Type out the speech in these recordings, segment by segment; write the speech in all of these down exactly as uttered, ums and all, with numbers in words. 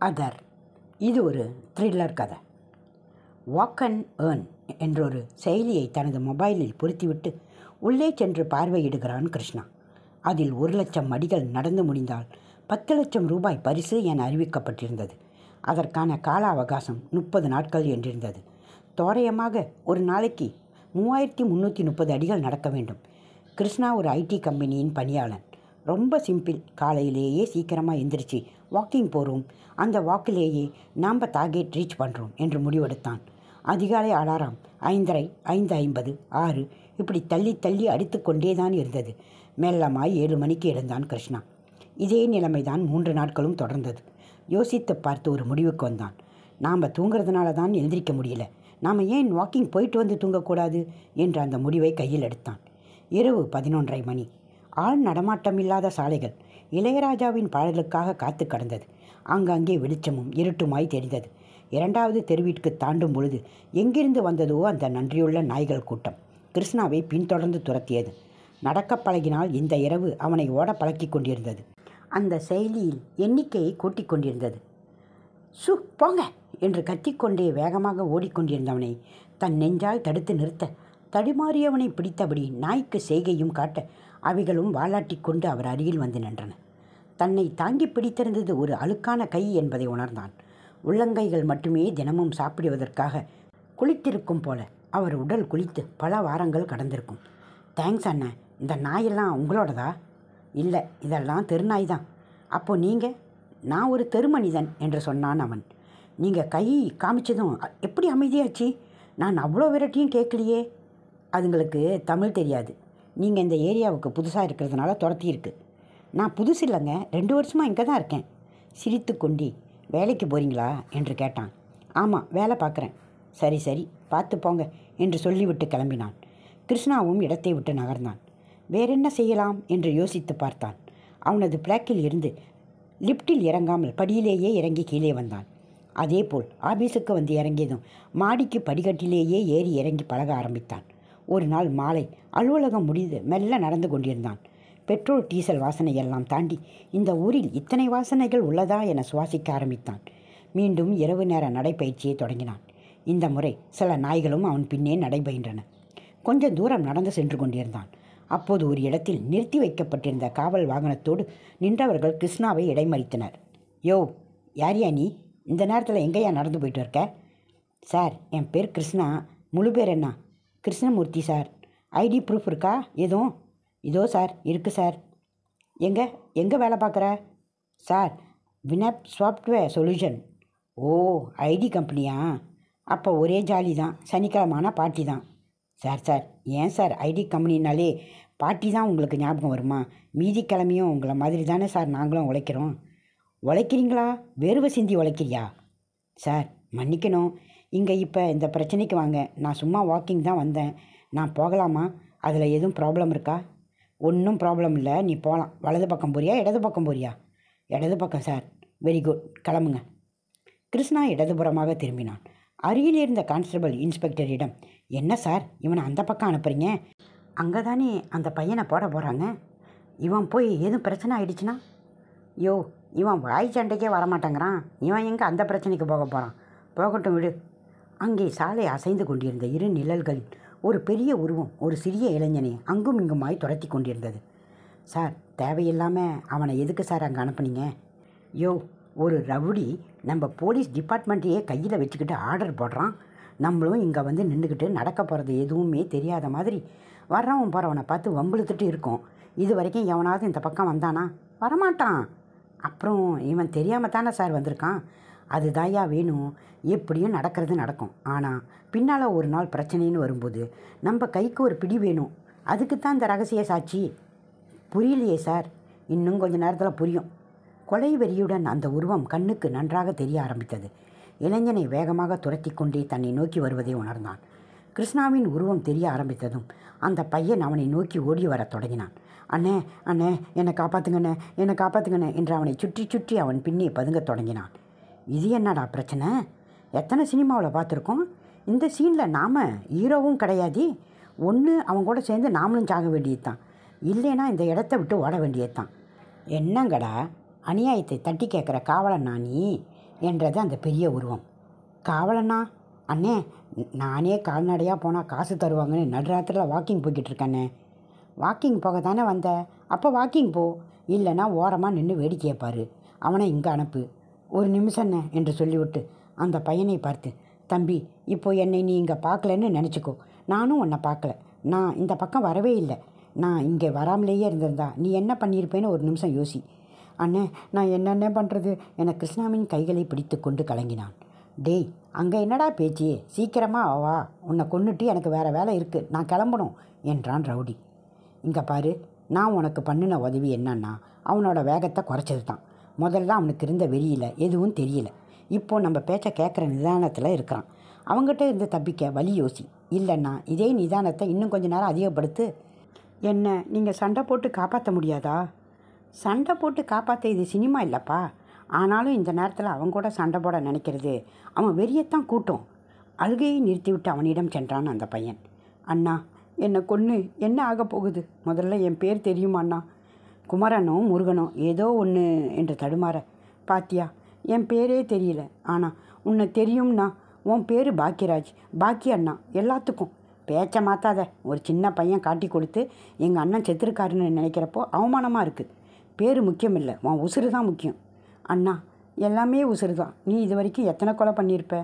Other. இது ஒரு thriller கதை. வாக் அண்ட் ஏர்ன் என்றொரு செயலியை தனது மொபைலில் பொருத்திவிட்டு உள்ளே சென்று பார்வையிடுகிறான் கிருஷ்ணா. அதில் ஒரு லட்சம் அடிகள் நடந்து முடிந்தால் பத்து லட்சம் ரூபாய் பரிசு என அறிவிக்கப்பட்டிருந்தது. அதற்கான கால அவகாசம் முப்பது நாட்கள் என்றிருந்தது. தோராயமாக ஒரு நாளைக்கு மூவாயிரத்தி முந்நூற்றி முப்பது அடிகள் நடக்க வேண்டும். கிருஷ்ணா ஒரு ஐடி கம்பெனியின் பணியாளன். ரொம்ப சிம்பிள். காலையிலேயே சீக்கிரமாக எந்திரிச்சு வாக்கிங் போகிறோம், அந்த வாக்கிலேயே நாம் டார்கெட் ரீச் பண்ணுறோம் என்று முடிவெடுத்தான். அதிகாலை அலாரம் ஐந்தரை, ஐந்து ஐம்பது, ஆறு இப்படி தள்ளி தள்ளி அடித்து கொண்டே தான் இருந்தது. மெல்லமாய் ஏழு மணிக்கு எழுந்தான் கிருஷ்ணா. இதே நிலைமைதான் மூன்று நாட்களும் தொடர்ந்தது. யோசித்து பார்த்து ஒரு முடிவுக்கு வந்தான். நாம் தூங்குறதுனால தான் எழுந்திரிக்க முடியல, நாம் ஏன் வாக்கிங் போயிட்டு வந்து தூங்கக்கூடாது என்று அந்த முடிவை கையில் எடுத்தான். இரவு பதினொன்றரை மணி. ஆள் நடமாட்டமில்லாத சாலைகள் இளையராஜாவின் பாடலுக்காக காத்து கடந்தது. ஆங்காங்கே வெளிச்சமும் இருட்டுமாய் தெரிந்தது. இரண்டாவது தெருவிற்கு தாண்டும் பொழுது எங்கிருந்து வந்ததோ அந்த நன்றியுள்ள நாய்கள் கூட்டம் கிருஷ்ணாவை பின்தொடர்ந்து துரத்தியது. நடக்க பழகினால் இந்த இரவு அவனை ஓட பழக்கி கொண்டிருந்தது. அந்த செயலியில் எண்ணிக்கையை கூட்டிக் கொண்டிருந்தது. சு போங்க என்று கத்திக்கொண்டே வேகமாக ஓடிக்கொண்டிருந்தவனை தன் நெஞ்சால் தடுத்து நிறுத்த தடுமாறியவனை பிடித்தபடி நாய்க்கு செய்கையும் காட்ட அவைகளும் வாலாட்டி கொண்டு அவர் அருகில் வந்து நின்றன. தன்னை தாங்கி பிடித்திருந்தது ஒரு அழுக்கான கை என்பதை உணர்ந்தான். உள்ளங்கைகள் மட்டுமே தினமும் சாப்பிடுவதற்காக குளித்திருக்கும் போல அவர் உடல் குளித்து பல வாரங்கள் கடந்திருக்கும். தேங்க்ஸ் அண்ணன், இந்த நாயெல்லாம் உங்களோடதா? இல்லை, இதெல்லாம் தெருநாய் தான். அப்போ நீங்கள்? நான் ஒரு தெருமனிதன் என்று சொன்னான் அவன். நீங்கள் கை காமிச்சதும் எப்படி அமைதியாச்சு? நான் அவ்வளோ விரட்டியும் கேட்கலையே. அதுங்களுக்கு தமிழ் தெரியாது. நீங்கள் இந்த ஏரியாவுக்கு புதுசாக இருக்கிறதுனால துரத்தியிருக்கு. நான் புதுசு இல்லைங்க, ரெண்டு வருஷமாக இங்கே தான் இருக்கேன். சிரித்து கொண்டி வேலைக்கு போகிறீங்களா என்று கேட்டான். ஆமாம், வேலை பார்க்குறேன். சரி சரி, பார்த்து போங்க என்று சொல்லிவிட்டு கிளம்பினான். கிருஷ்ணாவும் இடத்தை விட்டு நகர்ந்தான். வேறென்ன செய்யலாம் என்று யோசித்து பார்த்தான். அவனது பிளாக்கில் இருந்து லிப்டில் இறங்காமல் படியிலேயே இறங்கி கீழே வந்தான். அதேபோல் ஆபீஸுக்கு வந்து இறங்கியதும் மாடிக்கு படிக்கட்டிலேயே ஏறி இறங்கி பழக ஆரம்பித்தான். ஒரு நாள் மாலை அலுவலகம் முடிந்து மெல்ல நடந்து கொண்டிருந்தான். பெட்ரோல் டீசல் வாசனையெல்லாம் தாண்டி இந்த ஊரில் இத்தனை வாசனைகள் உள்ளதா என சுவாசிக்க ஆரம்பித்தான். மீண்டும் இரவு நேர நடைப்பயிற்சியை தொடங்கினான். இந்த முறை சில நாய்களும் அவன் பின்னே நடைபயின்றன. கொஞ்சம் தூரம் நடந்து சென்று கொண்டிருந்தான். அப்போது ஒரு இடத்தில் நிறுத்தி வைக்கப்பட்டிருந்த காவல் வாகனத்தோடு நின்றவர்கள் கிருஷ்ணாவை இடைமறித்தனர். யோ, யாரியா நீ? இந்த நேரத்தில் எங்கேயா நடந்து போயிட்டு இருக்க? சார், என் பேர் கிருஷ்ணா. முழு பேர் என்ன? கிருஷ்ணமூர்த்தி சார். ஐடி ப்ரூஃப் இருக்கா எதுவும்? இதோ சார், இருக்குது சார். எங்கே எங்கே வேலை பார்க்குற? சார், வினப் சாஃப்ட்வேர் சொல்யூஷன். ஓ, ஐடி கம்பெனியா? அப்போ ஒரே ஜாலி தான், சனிக்கிழமான பார்ட்டி தான். சார் சார் ஏன் சார் ஐடி கம்பெனினாலே பார்ட்டி தான் உங்களுக்கு ஞாபகம் வருமா? மீதி கிழமையும் உங்களை மாதிரி தானே சார் நாங்களும் உழைக்கிறோம். உழைக்கிறீங்களா? வேர்வை சிந்தி உழைக்கிறியா? சார் மன்னிக்கணும், இங்கே இப்போ இந்த பிரச்சனைக்கு வாங்க. நான் சும்மா வாக்கிங் தான் வந்தேன். நான் போகலாமா? அதில் எதுவும் ப்ராப்ளம் இருக்கா? ஒன்றும் ப்ராப்ளம் இல்லை, நீ போகலாம். வலது பக்கம் போறியா இடது பக்கம் போறியா? இடது பக்கம் சார். வெரி குட், கிளம்புங்க. கிருஷ்ணா இடதுபுறமாக திரும்பினான். அருகில் இருந்த கான்ஸ்டபிள் இன்ஸ்பெக்டரிடம், என்ன சார் இவனை அந்த பக்கம் அனுப்புறீங்க? அங்கே தானே அந்த பையனை போட போகிறாங்க. இவன் போய் எதுவும் பிரச்சனை ஆயிடுச்சுன்னா? யோ, இவன் வாய் சண்டைக்கே வரமாட்டேங்கிறான். இவன் எங்கே அந்த பிரச்சனைக்கு போக போகிறான்? போகட்டும் விடு. அங்கே சாலை அசைந்து கொண்டிருந்த இரு நிழல்களில் ஒரு பெரிய உருவம் ஒரு சிறிய இளைஞனை அங்கும் இங்குமாய் துரத்தி கொண்டிருந்தது. சார், தேவையில்லாமல் அவனை எதுக்கு சார் அங்கே அனுப்புனீங்க? யோ, ஒரு ரவுடி நம்ம போலீஸ் டிபார்ட்மெண்ட்டையே கையில் வச்சுக்கிட்டு ஆர்டர் போடுறான். நம்மளும் இங்கே வந்து நின்றுக்கிட்டு நடக்க போகிறது எதுவுமே தெரியாத மாதிரி வர்றவன் போகிறவனை பார்த்து வம்பிழுத்துட்டு இருக்கோம். இது வரைக்கும் எவனாவது இந்த பக்கம் வந்தானா? வரமாட்டான். அப்புறம் இவன் தெரியாமல் தானே சார் வந்திருக்கான். அதுதாயா வேணும். எப்படியும் நடக்கிறது நடக்கும். ஆனால் பின்னால் ஒரு நாள் பிரச்சனைன்னு வரும்போது நம்ம கைக்கு ஒரு பிடி வேணும். அதுக்கு தான் இந்த ரகசிய சாட்சி. புரியலையே சார். இன்னும் கொஞ்சம் நேரத்தில் புரியும். கொலை வெறியுடன் அந்த உருவம் கண்ணுக்கு நன்றாக தெரிய ஆரம்பித்தது. இளைஞனை வேகமாக துரத்தி கொண்டே தன்னை நோக்கி வருவதை உணர்ந்தான். கிருஷ்ணாவின் உருவம் தெரிய ஆரம்பித்ததும் அந்த பையன் அவனை நோக்கி ஓடி வர தொடங்கினான். அண்ணே அண்ணே என்னை காப்பாற்றுங்கண்ணே என்னை காப்பாற்றுங்கண்ணே என்று அவனை சுற்றி சுற்றி அவன் பின்னே பதுங்க தொடங்கினான். இது என்னடா பிரச்சனை? எத்தனை சினிமாவில் பார்த்துருக்கோம். இந்த சீனில் நாம் ஹீரோவும் கிடையாது. ஒன்று அவங்க கூட சேர்ந்து நாமளும் சாக வேண்டியது தான், இல்லைன்னா இந்த இடத்த விட்டு ஓட வேண்டியது தான். என்னங்கடா அநியாயத்தை தட்டி கேட்குற காவலன் நானி? என்றது அந்த பெரிய உருவம். காவலனா? அண்ணே, நானே கால்நடையாக போனால் காசு தருவாங்கன்னு நடுராத்திரியில் வாக்கிங் போய்கிட்டு இருக்கண்ணே. வாக்கிங் போக தானே வந்த, அப்போ வாக்கிங் போ, இல்லைன்னா ஓரமாக நின்று வேடிக்கையை பாரு, அவனை இங்கே அனுப்பு. ஒரு நிமிஷண்ணே என்று சொல்லிவிட்டு அந்த பையனை பார்த்து, தம்பி, இப்போ என்னை நீ இங்கே பார்க்கலன்னு நினச்சிக்கோ, நானும் உன்னை பார்க்கல. நான் இந்த பக்கம் வரவே இல்லை. நான் இங்கே வராமலேயே இருந்திருந்தா நீ என்ன பண்ணியிருப்பேன்னு ஒரு நிமிஷம் யோசி. அண்ணே, நான் என்னென்ன பண்ணுறது என கிருஷ்ணாவின் கைகளை பிடித்து கொண்டு கலங்கினான். டேய், அங்கே என்னடா பேச்சு, சீக்கிரமாக வா, உன்னை கொன்னுட்டு எனக்கு வேறு வேலை இருக்குது, நான் கிளம்பணும் என்றான் ரவுடி. இங்கே பாரு, நான் உனக்கு பண்ணின உதவி என்னன்னா அவனோட வேகத்தை குறைச்சது தான். முதல்ல அவனுக்கு இருந்த வெறியில் எதுவும் தெரியல. இப்போது நம்ம பேச்சை கேட்குற நிதானத்தில் இருக்கிறான். அவங்ககிட்ட இருந்து தப்பிக்க வழி யோசி, இல்லைன்னா இதே நிதானத்தை இன்னும் கொஞ்சம் நேரம் அதிகப்படுத்து. என்ன நீங்கள் சண்டை போட்டு காப்பாற்ற முடியாதா? சண்டை போட்டு காப்பாற்ற இது சினிமா இல்லைப்பா. ஆனாலும் இந்த நேரத்தில் அவன் கூட சண்டை போட நினைக்கிறது அவன் வெறியத்தான் கூட்டும். அழுகையை நிறுத்திவிட்டு அவனிடம் சென்றான் அந்த பையன். அண்ணா, என்னை கொன்று என்ன ஆக போகுது? முதல்ல என் பேர் தெரியுமா அண்ணா? குமரனோ முருகனோ ஏதோ ஒன்று என்று தடுமாற. பாத்தியா, என் பேரே தெரியல, ஆனால் உன்னை தெரியும்னா. உன் பேர் பாக்கியராஜ். பாக்கி அண்ணா எல்லாத்துக்கும். பேச்சை மாற்றாத. ஒரு சின்ன பையன் காட்டி கொடுத்து எங்கள் அண்ணன் செத்துருக்காருன்னு நினைக்கிறப்போ அவமானமாக இருக்குது. பேர் முக்கியம் இல்லை, உன் உசுறு தான் முக்கியம். அண்ணா, எல்லாமே உசுறு தான். நீ இது வரைக்கும் எத்தனை கொலை பண்ணியிருப்ப?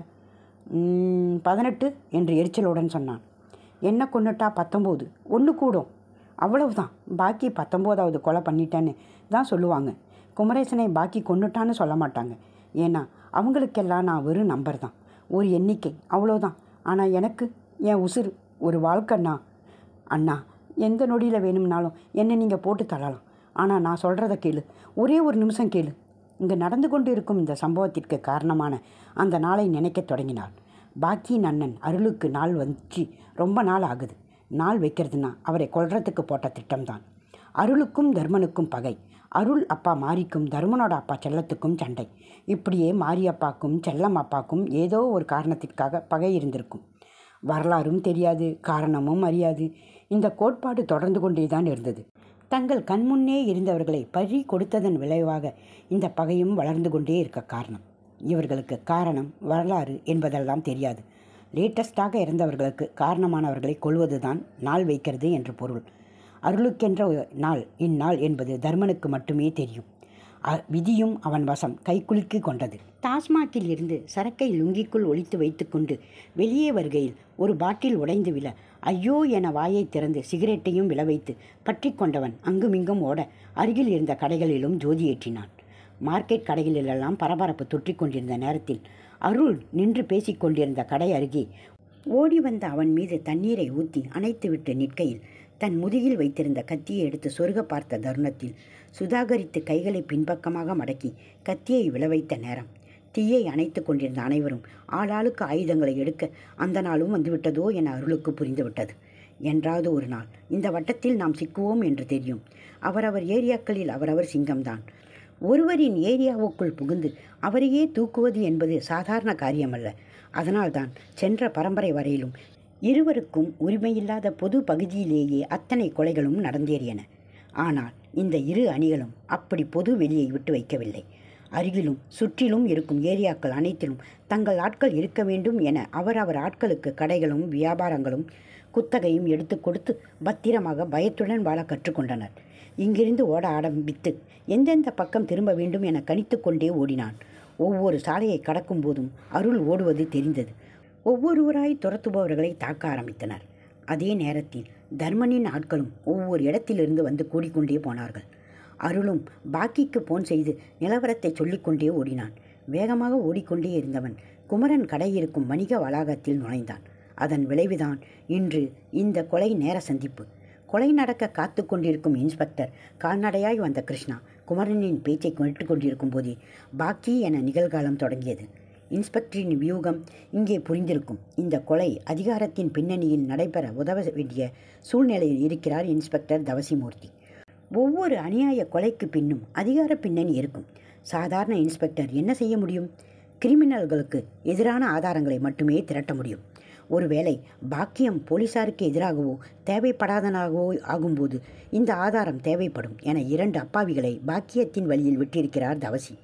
பதினெட்டு என்று எரிச்சலுடன் சொன்னான். என்ன கொண்டுட்டா பத்தொம்போது, ஒன்று கூடும், அவ்வளவுதான். பாக்கி பத்தொம்போதாவது கொலை பண்ணிட்டேன்னு தான் சொல்லுவாங்க. குமரேசனை பாக்கி கொண்டுட்டான்னு சொல்ல மாட்டாங்க. ஏன்னா அவங்களுக்கெல்லாம் நான் வெறும் நம்பர் தான், ஒரு எண்ணிக்கை, அவ்வளோதான். ஆனால் எனக்கு என் உசுறு ஒரு வாழ்க்கைண்ணா. அண்ணா, எந்த நொடியில் வேணும்னாலும் என்னை நீங்கள் போட்டு தள்ளலாம். ஆனால் நான் சொல்கிறத கேளு, ஒரே ஒரு நிமிஷம் கேளு. இங்கே நடந்து கொண்டு இருக்கும் இந்த சம்பவத்திற்கு காரணமான அந்த நாளை நினைக்க தொடங்கினாள். பாக்கியின் அண்ணன் அருளுக்கு நாள் வந்துச்சு ரொம்ப நாள் ஆகுது. நாள் வைக்கிறதுனா அவரை கொல்றதுக்கு போட்ட திட்டம்தான். அருளுக்கும் தர்மனுக்கும் பகை. அருள் அப்பா மாரிக்கும் தர்மனோட அப்பா செல்லத்துக்கும் சண்டை. இப்படியே மாரி அப்பாக்கும் செல்லம் அப்பாக்கும் ஏதோ ஒரு காரணத்திற்காக பகை இருந்திருக்கும். வரலாறும் தெரியாது, காரணமும் அறியாது. இந்த கோட்பாடு தொடர்ந்து கொண்டே தான் இருந்தது. தங்கள் கண்முன்னே இருந்தவர்களை பறி கொடுத்ததன் விளைவாக இந்த பகையும் வளர்ந்து கொண்டே இருக்க காரணம். இவர்களுக்கு காரணம் வரலாறு என்பதெல்லாம் தெரியாது. லேட்டஸ்டாக இறந்தவர்களுக்கு காரணமானவர்களை கொள்வது தான் நாள் வைக்கிறது என்று பொருள். அருளுக்கென்ற நாள் இந்நாள் என்பது தர்மனுக்கு மட்டுமே தெரியும். விதியும் அவன் வசம் கைக்குலுக்கி கொண்டது. டாஸ்மாகில் இருந்து சரக்கை லுங்கிக்குள் ஒளித்து வைத்து கொண்டு வெளியே வருகையில் ஒரு பாட்டில் உடைந்து விழ ஐயோ என வாயை திறந்து சிகரெட்டையும் விழ வைத்து பற்றி கொண்டவன் அங்குமிங்கும் ஓட அருகில் இருந்த கடைகளிலும் ஜோதி ஏற்றினான். மார்க்கெட் கடைகளிலெல்லாம் பரபரப்பு தொற்றிக் கொண்டிருந்த நேரத்தில் அருள் நின்று பேசிக்கொண்டிருந்த கடை அருகே ஓடி வந்த அவன் மீது தண்ணீரை ஊற்றி அணைத்துவிட்டு நிற்கையில் தன் முதுகில் வைத்திருந்த கத்தியை எடுத்து சொருக பார்த்த தருணத்தில் சுதாகரித்து கைகளை பின்பக்கமாக மடக்கி கத்தியை விழவைத்த நேரம். தீயை அணைத்து கொண்டிருந்த அனைவரும் ஆளாளுக்கு ஆயுதங்களை எடுக்க அந்த நாளும் வந்துவிட்டதோ என அருளுக்கு புரிந்துவிட்டது. என்றாவது ஒரு நாள் இந்த வட்டத்தில் நாம் சிக்குவோம் என்று தெரியும். அவரவர் ஏரியாக்களில் அவரவர் சிங்கம்தான். ஒருவரின் ஏரியாவுக்குள் புகுந்து அவரையே தூக்குவது என்பது சாதாரண காரியமல்ல. அதனால்தான் சென்ற பரம்பரை வரையிலும் இருவருக்கும் உரிமையில்லாத பொது பகுதியிலேயே அத்தனை கொலைகளும் நடந்தேறியன. ஆனால் இந்த இரு அணிகளும் அப்படி பொது வெளியை விட்டு வைக்கவில்லை. அருகிலும் சுற்றிலும் இருக்கும் ஏரியாக்கள் அனைத்திலும் தங்கள் ஆட்கள் இருக்க வேண்டும் என அவரவர் ஆட்களுக்கு கடைகளும் வியாபாரங்களும் குத்தகையும் எடுத்து கொடுத்து பத்திரமாக பயத்துடன் வாழ கற்றுக்கொண்டனர். இங்கிருந்து ஓட ஆரம்பித்து எந்தெந்த பக்கம் திரும்ப வேண்டும் என கணித்து கொண்டே ஓடினான். ஒவ்வொரு சாலையை கடக்கும் போதும் அருள் ஓடுவது தெரிந்தது. ஒவ்வொருவராய் துரத்துபவர்களை தாக்க ஆரம்பித்தனர். அதே நேரத்தில் தர்மனின் ஆட்களும் ஒவ்வொரு இடத்திலிருந்து வந்து கூடிக்கொண்டே போனார்கள். அருளும் பாக்கிக்கு போன் செய்து நிலவரத்தை சொல்லிக்கொண்டே ஓடினான். வேகமாக ஓடிக்கொண்டே இருந்தவன் குமரன் கடை இருக்கும் வணிக வளாகத்தில் நுழைந்தான். அதன் விளைவுதான் இன்று இந்த கொலை நேர சந்திப்பு. கொலை நடக்க காத்து கொண்டிருக்கும் இன்ஸ்பெக்டர் கால்நடையாய் வந்த கிருஷ்ணா குமரனின் பேச்சை கேட்டுக்கொண்டிருக்கும் போதே பாக்கி என நிகழ்காலம் தொடங்கியது. இன்ஸ்பெக்டரின் வியூகம் இங்கே புரிந்திருக்கும். இந்த கொலை அதிகாரத்தின் பின்னணியில் நடைபெற உதவ வேண்டிய சூழ்நிலையில் இருக்கிறார் இன்ஸ்பெக்டர் தவசிமூர்த்தி. ஒவ்வொரு அநியாய கொலைக்கு பின்னும் அதிகார பின்னணி இருக்கும். சாதாரண இன்ஸ்பெக்டர் என்ன செய்ய முடியும்? கிரிமினல்களுக்கு எதிரான ஆதாரங்களை மட்டுமே திரட்ட முடியும். ஒருவேளை பாக்கியம் போலீசாருக்கு எதிராகவோ தேவைப்படாதனாகவோ ஆகும்போது இந்த ஆதாரம் தேவைப்படும் என இரண்டு அப்பாவிகளை பாக்கியத்தின் வழியில் விட்டிருக்கிறார் தவசி.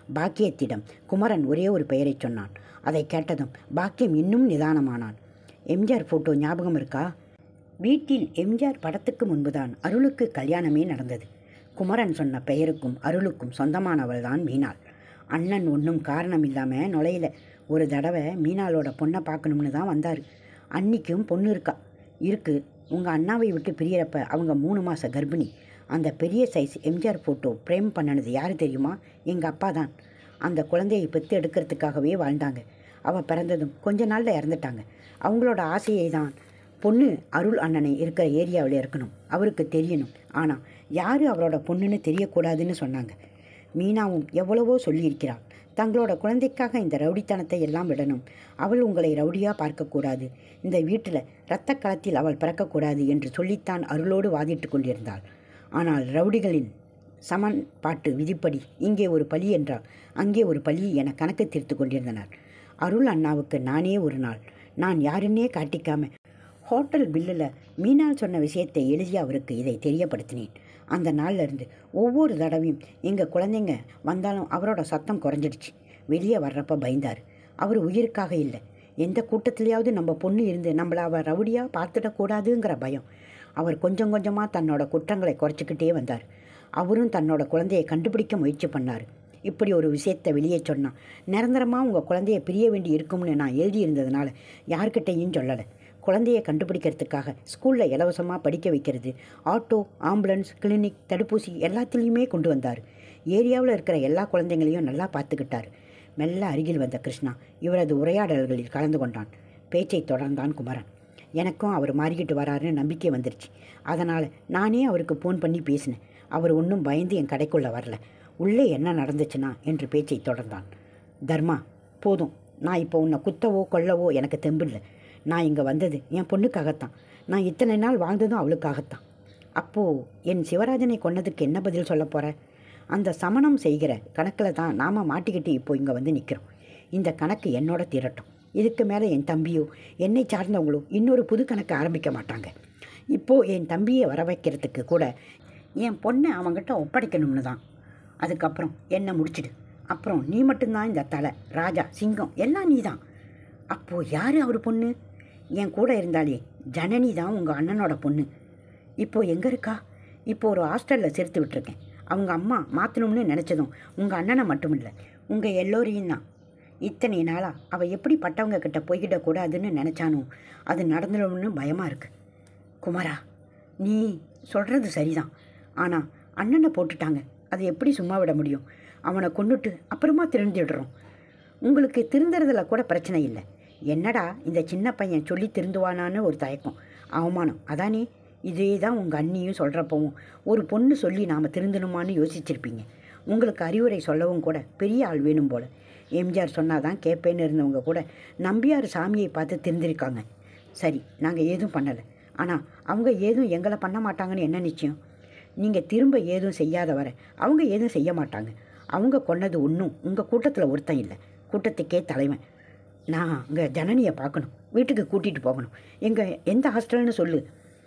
பாக்கியத்திடம் குமரன் ஒரே ஒரு பெயரை சொன்னான். அதை கேட்டதும் பாக்கியம் இன்னும் நிதானமானான். எம்ஜிஆர் ஃபோட்டோ ஞாபகம் இருக்கா? வீட்டில் எம்ஜிஆர் படத்துக்கு முன்புதான் அருளுக்கு கல்யாணமே நடந்தது. குமரன் சொன்ன பெயருக்கும் அருளுக்கும் சொந்தமானவள் தான் மீனாள். அண்ணன் ஒன்றும் காரணம் இல்லாமல் நுழையில. ஒரு தடவை மீனாளோட பொண்ணை பார்க்கணும்னு தான் வந்தார். அன்னிக்கும் பொண்ணு இருக்கா இருக்கு. உங்கள் அண்ணாவை விட்டு பிரியறப்ப அவங்க மூணு மாத கர்ப்பிணி. அந்த பெரிய சைஸ் எம்ஜிஆர் ஃபோட்டோ பிரேம் பண்ணினது யார் தெரியுமா? எங்கள் அப்பா தான். அந்த குழந்தையை பெற்று எடுக்கிறதுக்காகவே வாழ்ந்தாங்க. அவள் பிறந்ததும் கொஞ்ச நாளில் இறந்துட்டாங்க. அவங்களோட ஆசையை தான் பொண்ணு அருள் அண்ணனை இருக்கிற ஏரியாவில் இருக்கணும், அவருக்கு தெரியணும். ஆனால் யார் அவரோட பொண்ணுன்னு தெரியக்கூடாதுன்னு சொன்னாங்க. மீனாவும் எவ்வளவோ சொல்லியிருக்கிறாள். தங்களோட குழந்தைக்காக இந்த ரவுடித்தனத்தை எல்லாம் விடணும். அவள் உங்களை ரவுடியாக பார்க்கக்கூடாது, இந்த வீட்டில் இரத்த களத்தில் அவள் பிறக்கக்கூடாது என்று சொல்லித்தான் அருளோடு வாதிட்டு கொண்டிருந்தாள். ஆனால் ரவுடிகளின் சமன்பாட்டு விதிப்படி இங்கே ஒரு பலி என்றால் அங்கே ஒரு பலி என கணக்கு தீர்த்து கொண்டிருந்தனர். அருள் அண்ணாவுக்கு நானே ஒரு நாள் நான் யாருன்னே காட்டிக்காம ஹோட்டல் பில்லில் மீனாள் சொன்ன விஷயத்தை எழுதி அவருக்கு இதை தெரியப்படுத்தினேன். அந்த நாளில் இருந்து ஒவ்வொரு தடவையும் எங்கள் குழந்தைங்க வந்தாலும் அவரோட சத்தம் குறைஞ்சிடுச்சு. வெளியே வர்றப்ப பயந்தார். அவர் உயிருக்காக இல்லை, எந்த கூட்டத்திலேயாவது நம்ம பொண்ணு இருந்து நம்மளை அவள் ரவுடியாக பார்த்துடக்கூடாதுங்கிற பயம். அவர் கொஞ்சம் கொஞ்சமாக தன்னோட குற்றங்களை குறைச்சிக்கிட்டே வந்தார். அவரும் தன்னோட குழந்தையை கண்டுபிடிக்க முயற்சி பண்ணார். இப்படி ஒரு விஷயத்தை வெளியே சொன்னால் நிரந்தரமாக உங்கள் குழந்தையை பிரிய வேண்டி இருக்கும்னு நான் எழுதியிருந்ததுனால யார்கிட்டையும் சொல்லலை. குழந்தையை கண்டுபிடிக்கிறதுக்காக ஸ்கூலில் இலவசமாக படிக்க வைக்கிறது, ஆட்டோ, ஆம்புலன்ஸ், கிளினிக், தடுப்பூசி எல்லாத்துலேயுமே கொண்டு வந்தார். ஏரியாவில் இருக்கிற எல்லா குழந்தைங்களையும் நல்லா பார்த்துக்கிட்டார். மெல்ல அருகில் வந்த கிருஷ்ணா இவரது உரையாடல்களில் கலந்து கொண்டான். பேச்சை தொடர்ந்தான் குமரன். எனக்கும் அவர் மாறிக்கிட்டு வராருன்னு நம்பிக்கை வந்துருச்சு. அதனால் நானே அவருக்கு ஃபோன் பண்ணி பேசினேன். அவர் ஒன்றும் பயந்து என் கடைக்குள்ளே வரல. உள்ளே என்ன நடந்துச்சுன்னா என்று பேச்சை தொடர்ந்தான். தர்மா, போதும். நான் இப்போ உன்னை குத்தவோ கொல்லவோ எனக்கு தெம்பில்லை. நான் இங்கே வந்தது என் பொண்ணுக்காகத்தான். நான் இத்தனை நாள் வாழ்ந்ததும் அவளுக்காகத்தான். அப்போது என் சிவராஜனை கொன்னதுக்கு என்ன பதில் சொல்ல போகிற? அந்த சமணம் செய்கிற கணக்கில் தான் நாம் மாட்டிக்கிட்டு இப்போ இங்கே வந்து நிற்கிறோம். இந்த கணக்கு என்னோட தீரட்டும். இதுக்கு மேலே என் தம்பியோ என்னை சார்ந்தவங்களோ இன்னொரு புது கணக்கு ஆரம்பிக்க மாட்டாங்க. இப்போது என் தம்பியை வர வைக்கிறதுக்கு கூட என் பொண்ணை அவங்ககிட்ட ஒப்படைக்கணும்னு தான். அதுக்கப்புறம் என்னை முடிச்சிடு. அப்புறம் நீ மட்டும்தான் இந்த தலை, ராஜா, சிங்கம் எல்லாம் நீ தான். அப்போது யார் அவர் பொண்ணு? என் கூட இருந்தாலே ஜனனி தான் உங்கள் அண்ணனோட பொண்ணு. இப்போது எங்கே இருக்கா? இப்போ ஒரு ஹாஸ்டலில் சேர்த்து விட்டுருக்கேன். அவங்க அம்மா மாற்றணும்னு நினச்சதும் உங்கள் அண்ணனை மட்டும் இல்லை, உங்கள் எல்லோரையும் தான். இத்தனை நாளாக அவள் எப்படி பட்டவங்க கிட்ட போய்கிடக்கூடாதுன்னு நினச்சானோ அது நடந்துடும்னு பயமாக இருக்குது. குமாரா, நீ சொல்கிறது சரிதான். ஆனால் அண்ணனை போட்டுட்டாங்க, அதை எப்படி சும்மா விட முடியும்? அவனை கொண்டுட்டு அப்புறமா திருந்திடுறோம். உங்களுக்கு திருந்துறதுல கூட பிரச்சனை இல்லை. என்னடா இந்த சின்ன பையன் சொல்லி திருந்துவானான்னு ஒரு தயக்கம், அவமானம், அதானே? இதே தான் உங்கள் அண்ணியும் சொல்கிறப்பவும் ஒரு பொண்ணு சொல்லி நாம் திருந்தணுமான்னு யோசிச்சிருப்பீங்க. உங்களுக்கு அறிவுரை சொல்லவும் கூட பெரிய ஆள் வேணும் போல். எம்ஜிஆர் சொன்னாதான் கேட்பேன்னு இருந்தவங்க கூட நம்பியார் சாமியை பார்த்து திருந்திருக்காங்க. சரி, நாங்கள் ஏதும் பண்ணலை. ஆனால் அவங்க ஏதும் எங்களை பண்ண மாட்டாங்கன்னு என்ன நிச்சயம்? நீங்கள் திரும்ப ஏதும் செய்யாத வர அவங்க ஏதும் செய்ய மாட்டாங்க. அவங்க கொன்னது ஒன்றும் உங்கள் கூட்டத்தில் ஒருத்தன் இல்லை, கூட்டத்துக்கே தலைவன். நான் அங்கே ஜனனியை பார்க்கணும், வீட்டுக்கு கூட்டிகிட்டு போகணும். எங்கள் எந்த ஹாஸ்டல்னு சொல்லு.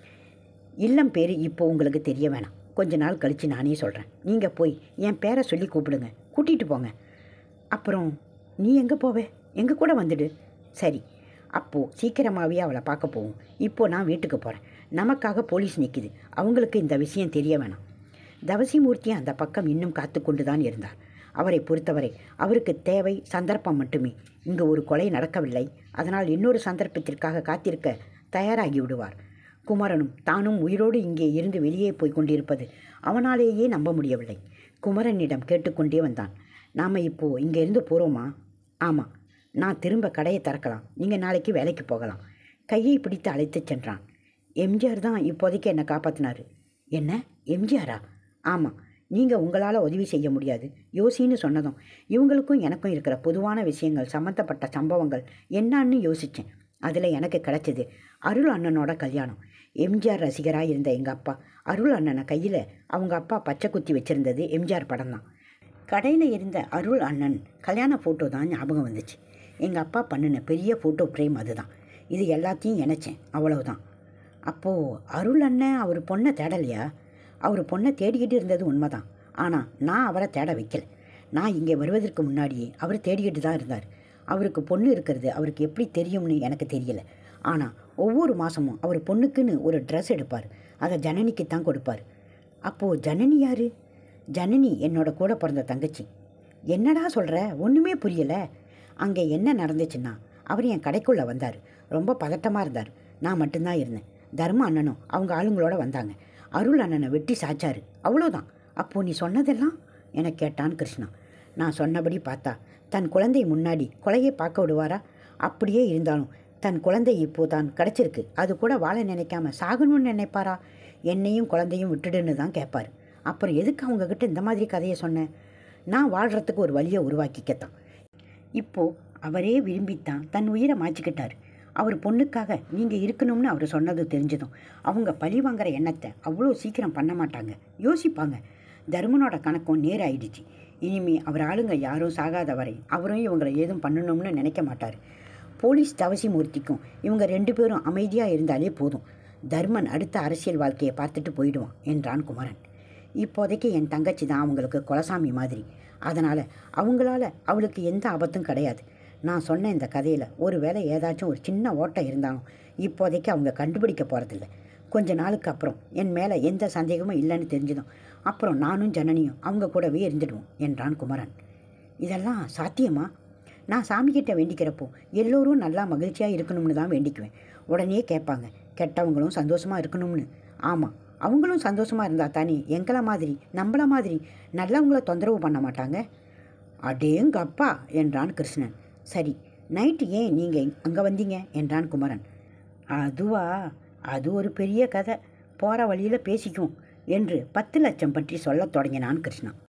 இல்லம் பேர் இப்போ உங்களுக்கு தெரிய வேணாம், கொஞ்ச நாள் கழித்து நானே சொல்கிறேன். நீங்கள் போய் என் பேரை சொல்லி கூப்பிடுங்க, கூட்டிகிட்டு போங்க. அப்புறம் நீ எங்கே போவே? எங்கள் கூட வந்துடு. சரி, அப்போது சீக்கிரமாகவே அவளை பார்க்க போவோம். இப்போது நான் வீட்டுக்கு போகிறேன். நமக்காக போலீஸ் நிற்கிது, அவங்களுக்கு இந்த விஷயம் தெரிய வேணாம். தவசிமூர்த்தி அந்த பக்கம் இன்னும் காத்து கொண்டு தான் இருந்தார். அவரை பொறுத்தவரை அவருக்கு தேவை சந்தர்ப்பம் மட்டுமே. இங்கு ஒரு கொலை நடக்கவில்லை, அதனால் இன்னொரு சந்தர்ப்பத்திற்காக காத்திருக்க தயாராகி விடுவார். குமரனும் தானும் உயிரோடு இங்கே இருந்து வெளியே போய் கொண்டிருப்பது அவனாலேயே நம்ப முடியவில்லை. குமரனிடம் கேட்டுக்கொண்டே வந்தான். நாம் இப்போது இங்கே இருந்து போகிறோமா? ஆமாம், நான் திரும்ப கடையை திறக்கலாம், நீங்கள் நாளைக்கு வேலைக்கு போகலாம். கையை பிடித்து அழைத்து சென்றான். எம்ஜிஆர் தான் இப்போதைக்கு என்னை காப்பாற்றினார். என்ன, எம்ஜிஆரா? ஆமாம், நீங்கள் உங்களால் உதவி செய்ய முடியாது யோசின்னு சொன்னதும் இவங்களுக்கும் எனக்கும் இருக்கிற பொதுவான விஷயங்கள் சம்மந்தப்பட்ட சம்பவங்கள் என்னான்னு யோசித்தேன். அதில் எனக்கு கிடச்சிது அருள் அண்ணனோட கல்யாணம். எம்ஜிஆர் ரசிகராக இருந்த எங்கள் அப்பா அருள் அண்ணனை கையில் அவங்க அப்பா பச்சை குத்தி வச்சுருந்தது எம்ஜிஆர் படம் தான். கடையில் இருந்த அருள் அண்ணன் கல்யாண ஃபோட்டோ தான் ஞாபகம் வந்துச்சு. எங்கள் அப்பா பண்ணின பெரிய ஃபோட்டோ ஃப்ரேம் அதுதான். இது எல்லாத்தையும் நினச்சேன், அவ்வளவுதான். அப்போது அருள் அண்ணன் அவர் பொண்ணை தேடலையா? அவர் பொண்ணை தேடிக்கிட்டு இருந்தது உண்மைதான். ஆனால் நான் அவரை தேட வைக்கல. நான் இங்கே வருவதற்கு முன்னாடியே அவர் தேடிக்கிட்டு தான் இருந்தார். அவருக்கு பொண்ணு இருக்கிறது அவருக்கு எப்படி தெரியும்னு எனக்கு தெரியல. ஆனால் ஒவ்வொரு மாதமும் அவர் பொண்ணுக்குன்னு ஒரு ட்ரெஸ் எடுப்பார். அதை ஜனனிக்கு தான் கொடுப்பார். அப்போது ஜனனி யார்? ஜனனி என்னோட கூட பிறந்த தங்கச்சி. என்னடா சொல்கிற? ஒன்றுமே புரியலை. அங்கே என்ன நடந்துச்சுன்னா, அவர் என் கடைக்குள்ளே வந்தார். ரொம்ப பதட்டமாக இருந்தார். நான் மட்டும்தான் இருந்தேன். தர்ம அண்ணனும் அவங்க ஆளுங்களோட வந்தாங்க. அருள் அண்ணனை வெட்டி சாச்சாரு. அவ்வளோதான். அப்போது நீ சொன்னதெல்லாம் என கேட்டான் கிருஷ்ணா. நான் சொன்னபடி பார்த்தா தன் குழந்தை முன்னாடி கொலையை பார்க்க விடுவாரா? அப்படியே இருந்தாலும் தன் குழந்தை இப்போ தான் கிடச்சிருக்கு, அது கூட வாழ நினைக்காம சாகணும்னு நினைப்பாரா? என்னையும் குழந்தையும் விட்டுடுன்னு தான் கேட்பார். அப்புறம் எதுக்கு அவங்கக்கிட்ட இந்த மாதிரி கதையை சொன்னேன்? நான் வாழ்கிறதுக்கு ஒரு வழியை உருவாக்கிக்கத்தான். இப்போது அவரே விரும்பித்தான் தன் உயிரை மாற்றிக்கிட்டார். அவர் பொண்ணுக்காக நீங்கள் இருக்கணும்னு அவர் சொன்னது தெரிஞ்சதும் அவங்க பழி வாங்குற எண்ணத்தை அவ்வளோ சீக்கிரம் பண்ண மாட்டாங்க, யோசிப்பாங்க. தர்மனோட கணக்கும் நேராயிடுச்சு. இனிமே அவர் ஆளுங்க யாரும் சாகாத வரை அவரும் இவங்களை ஏதும் பண்ணணும்னு நினைக்க மாட்டார். போலீஸ் தவசிமூர்த்திக்கும் இவங்க ரெண்டு பேரும் அமைதியாக இருந்தாலே போதும். தர்மன் அடுத்த அரசியல் வாழ்க்கையை பார்த்துட்டு போயிடுவான் என்றான் குமரன். இப்போதைக்கு என் தங்கச்சி தான் அவங்களுக்கு குலசாமி மாதிரி. அதனால் அவங்களால அவளுக்கு எந்த ஆபத்தும் கிடையாது. நான் சொன்ன இந்த கதையில் ஒரு வேளை ஏதாச்சும் ஒரு சின்ன ஓட்டை இருந்தாலும் இப்போதைக்கு அவங்க கண்டுபிடிக்க போகிறதில்ல. கொஞ்ச நாளுக்கு அப்புறம் என் மேலே எந்த சந்தேகமும் இல்லைன்னு தெரிஞ்சதும் அப்புறம் நானும் ஜனனியும் அவங்க கூடவே இருந்துடுவோம் என்றான் குமரன். இதெல்லாம் சாத்தியமா? நான் சாமிக்கிட்ட வேண்டிக்கிறப்போ எல்லோரும் நல்லா மகிழ்ச்சியாக இருக்கணும்னு தான் வேண்டிக்குவேன். உடனே கேட்பாங்க, கெட்டவங்களும் சந்தோஷமாக இருக்கணும்னு. ஆமாம், அவங்களும் சந்தோஷமாக இருந்தால் தானே எங்களை மாதிரி நம்மள மாதிரி நல்லவங்கள தொந்தரவு பண்ண மாட்டாங்க. அடேங்கப்பா என்றான் கிருஷ்ணன். சரி, நைட்டு ஏன் நீங்கள் அங்கே வந்தீங்க என்றான் குமரன். அதுவா, அது ஒரு பெரிய கதை, போகிற வழியில் பேசிக்குவோம் என்று பத்து லட்சம் பற்றி சொல்லத் தொடங்கினான் கிருஷ்ணா.